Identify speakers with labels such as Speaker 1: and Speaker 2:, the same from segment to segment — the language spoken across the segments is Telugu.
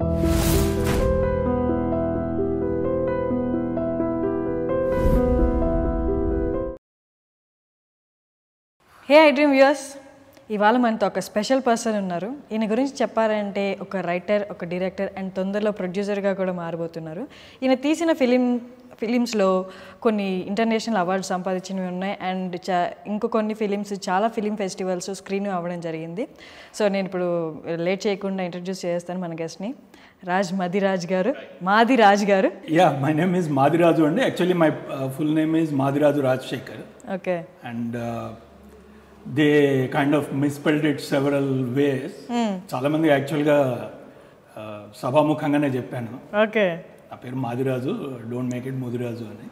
Speaker 1: హే iDream వ్యూయర్స్, ఇవాళ మనతో ఒక స్పెషల్ పర్సన్ ఉన్నారు. ఈయన గురించి చెప్పాలంటే ఒక రైటర్, ఒక డైరెక్టర్ అండ్ తొందరలో ప్రొడ్యూసర్గా కూడా మారబోతున్నారు. ఈయన తీసిన ఫిలిమ్స్లో కొన్ని ఇంటర్నేషనల్ అవార్డ్స్ సంపాదించినవి ఉన్నాయి అండ్ ఇంకొన్ని ఫిలిమ్స్ చాలా ఫిలిం ఫెస్టివల్స్ స్క్రీన్ అవ్వడం జరిగింది. సో నేను ఇప్పుడు లేట్ చేయకుండా ఇంట్రడ్యూస్ చేస్తాను మన గెస్ట్ని, రాజ్ మదిరాజ్ గారు. మాదిరాజ్ గారు.
Speaker 2: మై నేమ్ ఈజ్ మాదిరాజు అండి. Actually my full name is Madiraju Rajasekhar.
Speaker 1: Okay.
Speaker 2: And they kind of misspelled it several ways. చాలా మంది యాక్చువల్గా సభాముఖంగానే చెప్పాను.
Speaker 1: ఓకే.
Speaker 2: నా పేరు Madiraju, don't make it Mudiraju అని.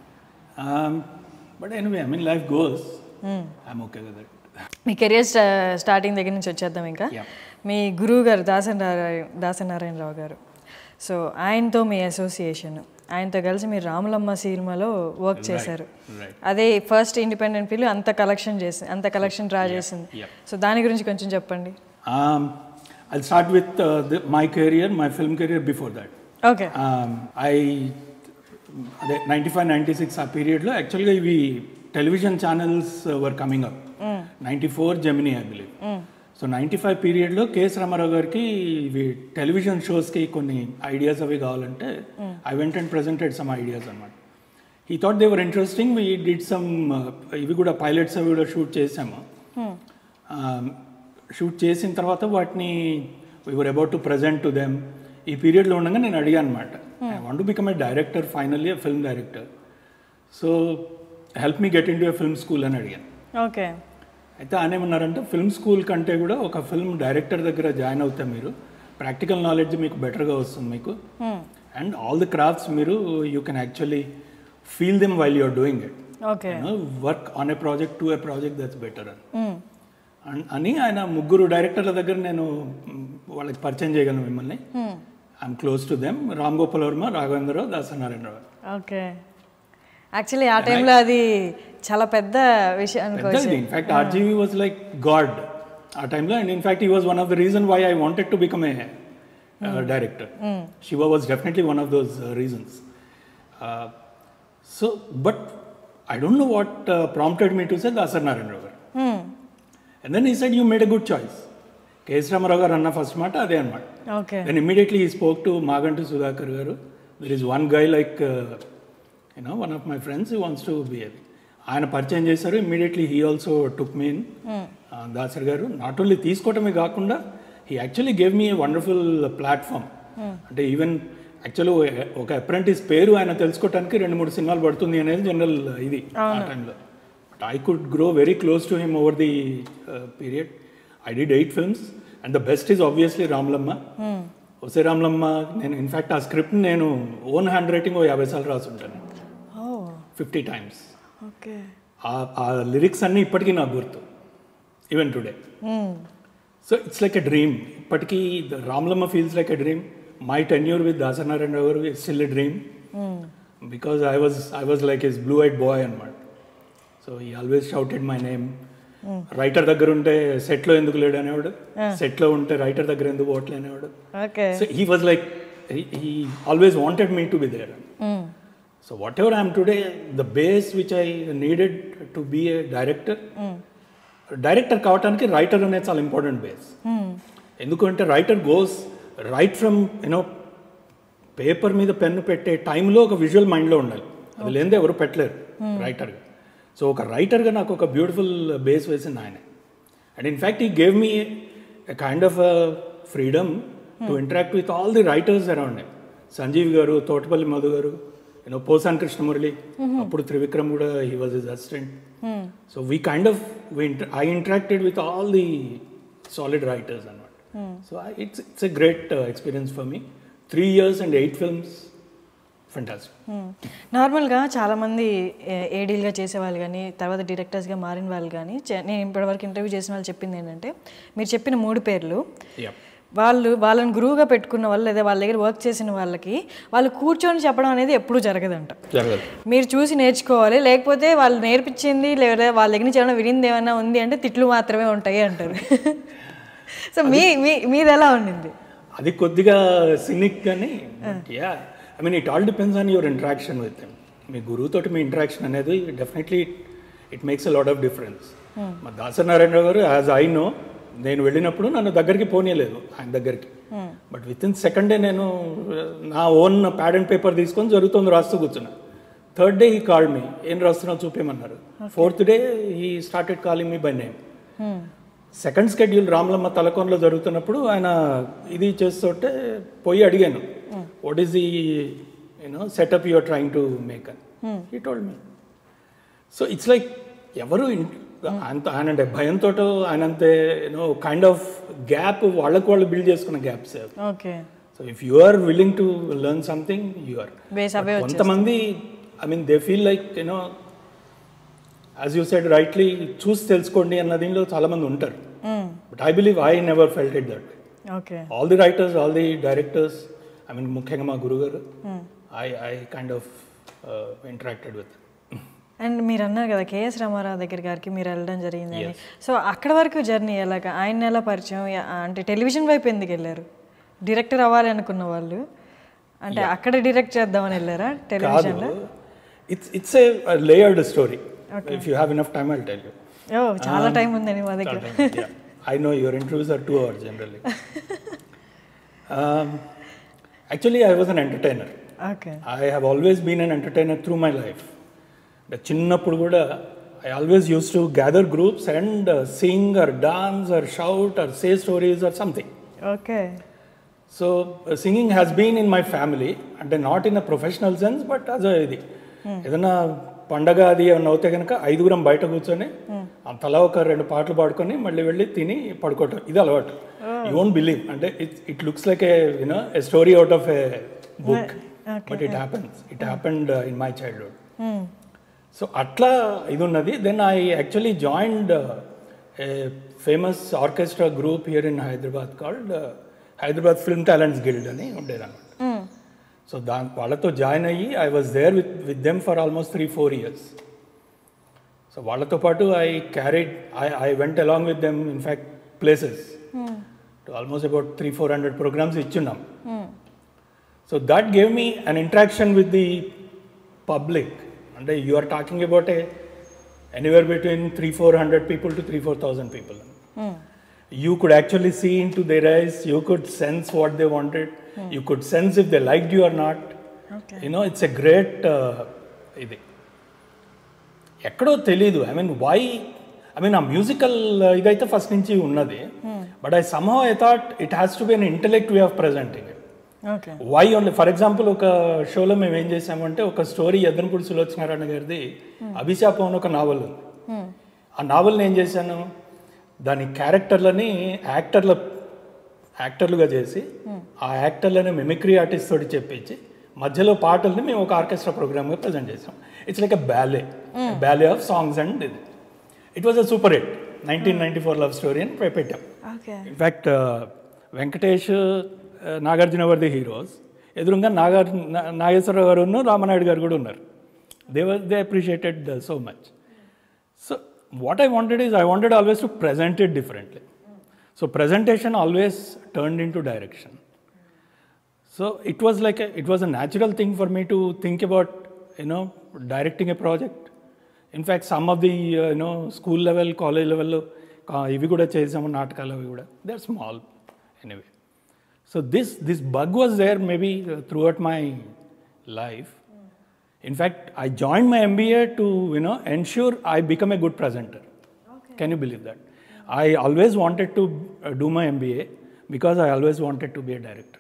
Speaker 2: But anyway, I mean life goes, I'm okay with it.
Speaker 1: మీ కెరియర్ స్టార్టింగ్ దగ్గర నుంచి వచ్చేద్దాం. ఇంకా మీ గురువు గారు దాసనారాయణరావు గారు. సో ఆయనతో మీ అసోసియేషన్, ఆయనతో కలిసి మీరు రాములమ్మ సినిమాలో వర్క్ చేశారు. అదే ఫస్ట్ ఇండిపెండెంట్ ఫిల్మ్ అంత కలెక్షన్ డ్రా చేసింది. సో దాని గురించి కొంచెం చెప్పండి.
Speaker 2: I'll start with my career, my film career before that.
Speaker 1: Okay.
Speaker 2: అదే 95-96 ఆ పీరియడ్లో యాక్చువల్గా ఇవి television channels were coming up. 94 Gemini I believe. So 95 పీరియడ్లో కేఎస్ రామారావు గారికి ఇవి టెలివిజన్ షోస్కి కొన్ని ఐడియాస్ అవి కావాలంటే I went and presented some ideas అనమాట. He thought they were interesting. We did some ఇవి కూడా పైలట్స్ అవి కూడా షూట్ చేసాము. షూట్ చేసిన తర్వాత వాటిని we were about to present to them. ఈ పీరియడ్లో ఉండగా నేను అడిగాను అనమాట, I want to become a director, finally a film director. So help me get in to a film school అని అడిగాను.
Speaker 1: ఓకే.
Speaker 2: అయితే ఆయన ఏమన్నారంటే, ఫిల్మ్ స్కూల్ కంటే కూడా ఒక ఫిల్మ్ డైరెక్టర్ దగ్గర జాయిన్ అవుతే మీరు ప్రాక్టికల్ నాలెడ్జ్ మీకు బెటర్గా వస్తుంది మీకు, అండ్ ఆల్ ది క్రాఫ్ట్స్ మీరు you can actually feel them while you're doing it. Work on a project to a project that's better అని ఆయన ముగ్గురు డైరెక్టర్ల దగ్గర నేను వాళ్ళకి పరిచయం చేయగలను మిమ్మల్ని. I'm close to them. Ram Gopal Varma, Raghavendra Rao, Dasa Narayana Rao.
Speaker 1: Okay. Actually ఆ టైంలో అది చాలా పెద్ద విషయం.
Speaker 2: In fact RGV was like god ఆ టైంలో. And in fact he was one of the reason why I wanted to become a director. Shiva was definitely one of those reasons. So but I don't know what prompted me to say Dasa Narayana Rao garu. And then he said, you made a good choice. K.S. Ramarao garu anna first మాట అదే అనమాట. Then immediately he spoke to Maganti Sudhakar garu. There is one guy like, one of my friends who wants to be a. ఆయన పరిచయం చేశారు. Immediately he also took me in. Dasari garu not only తీసుకోవటమే కాకుండా he actually gave me a wonderful platform. అంటే ఈవెన్ యాక్చువల్లీ ఒక అప్రెంటిస్ పేరు ఆయన తెలుసుకోవటానికి 2-3 సినిమాలు పడుతుంది అనేది జనరల్ ఇది ఆ టైంలో. I could grow very close to him over the period. I did 8 films and the best is obviously Ramlamma. Ose Ramlamma, nenu in fact aa script nenu own handwriting o 50 సార్లు రాసి ఉంటాను. 50 times.
Speaker 1: Okay.
Speaker 2: ఆ లిరిక్స్ అన్ని ఇప్పటికీ నాకు గుర్తు, even today. So it's like a dream. ఇప్పటికీ Ramlamma feels like a dream. My tenure with Dasanarayan Rao is still a dream. Because I was like his blue-eyed boy అన్నమాట. So he always shouted my name. Writer దగ్గర ఉంటే సెట్లో ఎందుకు లేడు అనేవాడు, సెట్లో ఉంటే రైటర్ దగ్గర ఎందుకు పోవట్లే అనేవాడు. So he was like, he always wanted me to be there. So whatever I'm today, the base which I needed to be a director కావటానికి రైటర్ అనేది చాలా ఇంపార్టెంట్ బేస్. ఎందుకంటే writer goes right from paper మీద పెన్ను పెట్టే టైంలో ఒక విజువల్ మైండ్లో ఉండాలి. అది లేనిదే ఎవరు పెట్టలేరు రైటర్గా. సో ఒక రైటర్గా నాకు ఒక బ్యూటిఫుల్ బేస్ వేసింది ఆయన. And in fact he gave me a kind of freedom to interact with all the writers around. Sanjeev garu, Thotapalli Madhu garu, Posani Krishna Murali, అప్పుడు త్రివిక్రమ్ కూడా he was his assistant. So we kind of I interacted with all the solid writers అనమాట. So it's a great experience for me. 3 years and 8 films. Fantastic.
Speaker 1: నార్మల్గా చాలామంది ఏడీలుగా చేసేవాళ్ళు కానీ తర్వాత డైరెక్టర్స్గా మారిన వాళ్ళు కానీ నేను ఇప్పటివరకు ఇంటర్వ్యూ చేసిన వాళ్ళు చెప్పింది ఏంటంటే, మీరు చెప్పిన 3 పేర్లు వాళ్ళని గురువుగా పెట్టుకున్న వాళ్ళు లేదా వాళ్ళ దగ్గర వర్క్ చేసిన వాళ్ళకి వాళ్ళు కూర్చొని చెప్పడం అనేది ఎప్పుడూ జరగదంట. మీరు చూసి నేర్చుకోవాలి, లేకపోతే వాళ్ళు నేర్పించింది లేదా వాళ్ళ దగ్గర నుంచి ఏమైనా వినింది ఏమైనా ఉంది అంటే తిట్లు మాత్రమే ఉంటాయి అంటారు. సో మీది ఎలా ఉండింది?
Speaker 2: అది కొద్దిగా సినిక్ కానీ yeah I mean it all depends on your interaction with him. మీ గురువుతోటి మీ ఇంటరాక్షన్ అనేది definitely it makes a lot of difference. మా దాసరి నారాయణరావు గారు యాజ్ ఐ నో, నేను వెళ్ళినప్పుడు నన్ను దగ్గరికి పోనీయలేదు ఆయన దగ్గరికి. But with in second day నేను నా ఓన్ ప్యాడ్ అండ్ పేపర్ తీసుకొని జరుగుతుంది రాస్తూ కూర్చున్నా. Third day he called me, ఏం రాస్తున్నావు చూపేమన్నారు. Fourth day he started calling me by name. Second schedule Ramalamma తలకోనలో జరుగుతున్నప్పుడు ఆయన ఇది చేస్తుంటే పోయి అడిగాను, what is the setup you're trying to make అని. He told me. So it's like ఎవరు ఆయన భయంతో ఆయన అంతే కైండ్ ఆఫ్ గ్యాప్ వాళ్ళకు వాళ్ళు బిల్డ్ చేసుకున్న gaps. So if you are willing to learn something you are. కొంతమంది I mean they feel like as you said rightly చూసి తెలుసుకోండి అన్న దీనిలో చాలా మంది ఉంటారు. But I believe I never felt it that way. All the writers, all the directors, I mean ముఖ్యంగా మా గురువు గారు, I kind of interacted with.
Speaker 1: And మీరు అన్నారు కదా కేఎస్ రామారావు దగ్గర గారికి మీరు వెళ్ళడం జరిగిందని. సో అక్కడ వరకు జర్నీ ఎలాగా, ఆయన ఎలా పరిచయం, అంటే టెలివిజన్ వైపు ఎందుకు వెళ్ళారు? డైరెక్టర్ అవ్వాలి అనుకున్న వాళ్ళు అంటే అక్కడ డైరెక్ట్ చేద్దామని వెళ్ళారా టెలివిజన్లో?
Speaker 2: It's a layered story. If you have enough time I'll tell you.
Speaker 1: చాలా టైం ఉందండి మా దగ్గర.
Speaker 2: I know your interviews are 2 hours generally. Actually, I was an entertainer.
Speaker 1: Okay.
Speaker 2: I have always been an entertainer through my life. The chinnappudu kuda I always used to gather groups and sing or dance or shout or say stories or something.
Speaker 1: Okay.
Speaker 2: So singing has been in my family, and not in a professional sense, but as a idi. Edana పండగ అది ఏమన్నా అవుతే కనుక 5గురం బయట కూర్చొని తలా ఒక 2 పాటలు పాడుకొని మళ్ళీ వెళ్ళి తిని పడుకోవటం, ఇది అలవాటు. యూ వోంట్ బిలీవ్, అంటే it looks like a story out of a book, but it happened in my childhood. So అట్లా ఇది ఉన్నది. Then I actually joined a famous orchestra group here in Hyderabad called Hyderabad film talents guild అని ఉండేదన్నమాట. సో వాళ్ళతో జాయిన్ అయ్యి I was there with them for almost 3-4 years. సో వాళ్ళతో పాటు I went along with them in fact places to almost about 300-400 programmes ఇచ్చున్నాం. So that gave me an interaction with the public. అంటే you are talking about anywhere between 300-400 people to 3,000-4,000 people. You could actually see into their eyes, you could sense what they wanted, you could sense if they liked you or not. It's a great ఇది ఎక్కడో తెలీదు. ఐ మీన్ ఆ మ్యూజికల్ ఇదైతే ఫస్ట్ నుంచి ఉన్నది, but somehow I thought it has to be an intellect way of presenting it. Why only for example ఒక షోలో మేము ఏం చేసామంటే ఒక స్టోరీ ఎద్దనపూడి సులోచనారాయణ గారిది అభిశాపం అని ఒక నావల్ ఉంది. ఆ నావల్ని ఏం చేశాను, దాని క్యారెక్టర్లని యాక్టర్లుగా చేసి ఆ యాక్టర్లని మిమిక్రీ ఆర్టిస్ట్ తోటి చెప్పించి మధ్యలో పాటల్ని మేము ఒక ఆర్కెస్ట్రా ప్రోగ్రామ్గా ప్రజెంట్ చేసాం. It's like a ballet of songs and ఇది. It was a super hit. 1994 love story అని పెట్టాం. In fact Venkatesh, Nagarjuna were the heroes. ఎదురుగా నాగేశ్వరరావు గారు ఉన్నారు, రామనాయుడు గారు కూడా ఉన్నారు. They appreciated so much. So what I wanted is, I wanted always to present it differently. So presentation always turned into direction. So it was a natural thing for me to think about, directing a project. In fact, some of the, school level, college level, ivi kuda chesamu naatakalu avi kuda, they're small anyway. So this bug was there maybe throughout my life. In fact, I joined my MBA to, ensure I become a good presenter. Okay. Can you believe that? I always wanted to do my MBA because I always wanted to be a director.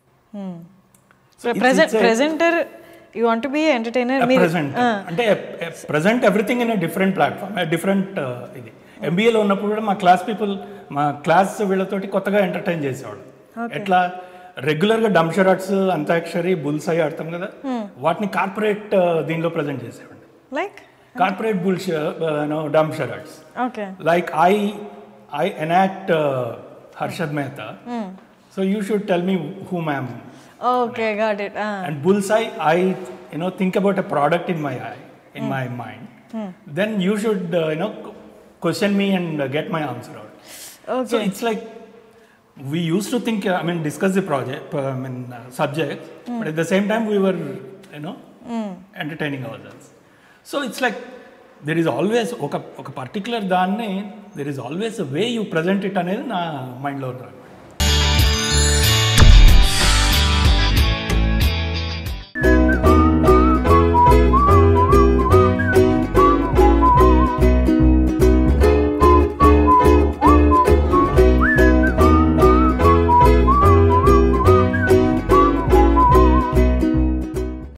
Speaker 1: So presenter, you want to be an entertainer?
Speaker 2: A presenter. Ante present everything in a different platform, a different idi. MBA lo ఉన్నప్పుడు కూడా మా క్లాస్ పీపుల్, మా క్లాస్ వీళ్ళతోటి కొత్తగా ఎంటర్టైన్ చేసేవాళ్ళు. ఎట్లా రెగ్యులర్గా డంషరాట్స్, అంతాక్షరి, బుల్సాయి ఆడతాం కదా, వాటిని కార్పొరేట్ దీనిలో ప్రజెంట్ చేసేవాడి.
Speaker 1: Like
Speaker 2: corporate dumb charades. Like I enact Harshad Mehta, so you should tell me whom I am.
Speaker 1: Okay, got it.
Speaker 2: And bullseye, I think about a product in my mind. Then you should question me and get my answer out.
Speaker 1: Okay.
Speaker 2: So it's like we used to think, I mean, discuss the project, subjects, but at the same time we were, entertaining ourselves. So it's like there is always oka particular danne, there is always a way you present it అనేది నా మైండ్లో రాదు.